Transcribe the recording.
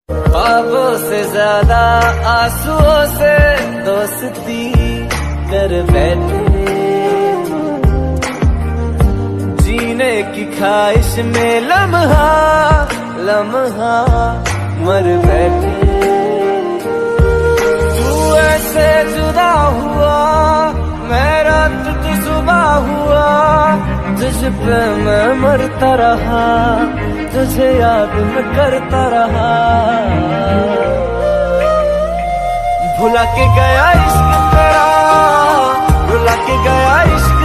ख्वाबों से ज्यादा आंसुओं से दोस्ती कर बैठे, जीने की ख्वाहिश में लम्हा लम्हा मर बैठे। तू ऐसे जुदा हुआ, मैं रात तू सुबह हुआ, तुझ पे मैं मरता रहा, तुझे याद मैं करता रहा। भुला के गया इश्क तेरा, भुला के गया इश्क